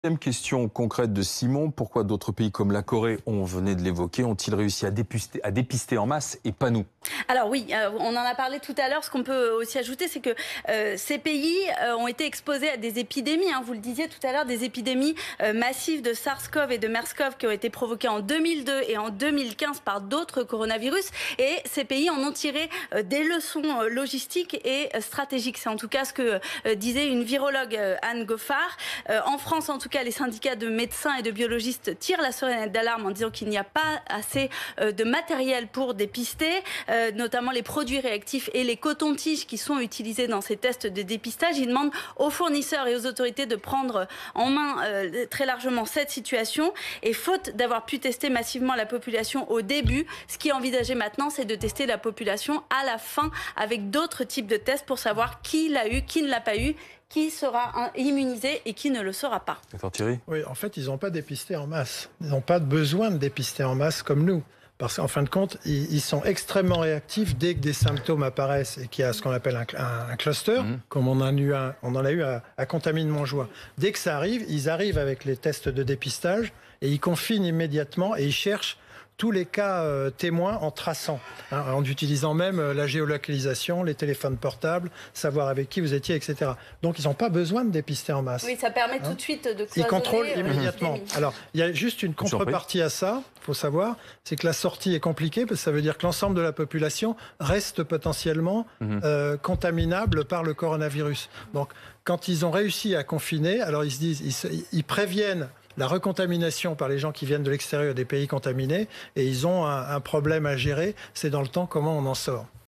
Deuxième question concrète de Simon, pourquoi d'autres pays comme la Corée, on venait de l'évoquer, ont-ils réussi à dépister en masse et pas nous? Alors oui, on en a parlé tout à l'heure. Ce qu'on peut aussi ajouter, c'est que ces pays ont été exposés à des épidémies. Vous le disiez tout à l'heure, des épidémies massives de SARS-CoV et de MERS-CoV qui ont été provoquées en 2002 et en 2015 par d'autres coronavirus. Et ces pays en ont tiré des leçons logistiques et stratégiques. C'est en tout cas ce que disait une virologue, Anne Goffard. En France, en tout cas, les syndicats de médecins et de biologistes tirent la sonnette d'alarme en disant qu'il n'y a pas assez de matériel pour dépister, notamment les produits réactifs et les cotons-tiges qui sont utilisés dans ces tests de dépistage. Ils demandent aux fournisseurs et aux autorités de prendre en main très largement cette situation. Et faute d'avoir pu tester massivement la population au début, ce qui est envisagé maintenant, c'est de tester la population à la fin avec d'autres types de tests pour savoir qui l'a eu, qui ne l'a pas eu, qui sera immunisé et qui ne le sera pas. D'accord, Thierry? Oui, en fait, ils n'ont pas dépisté en masse. Ils n'ont pas besoin de dépister en masse comme nous. Parce qu'en fin de compte, ils sont extrêmement réactifs dès que des symptômes apparaissent et qu'il y a ce qu'on appelle un cluster, comme on en a eu à Contamine-Montjoie. Dès que ça arrive, ils arrivent avec les tests de dépistage et ils confinent immédiatement et ils cherchent tous les cas témoins en traçant, en utilisant même la géolocalisation, les téléphones portables, savoir avec qui vous étiez, etc. Donc ils n'ont pas besoin de dépister en masse. Oui, ça permet tout de suite de cloisonner. Ils contrôlent immédiatement. Alors, il y a juste une contrepartie à ça, il faut savoir, c'est que la sortie est compliquée, parce que ça veut dire que l'ensemble de la population reste potentiellement contaminable par le coronavirus. Donc, quand ils ont réussi à confiner, alors ils se disent, ils préviennent la recontamination par les gens qui viennent de l'extérieur des pays contaminés, et ils ont un problème à gérer, c'est dans le temps comment on en sort.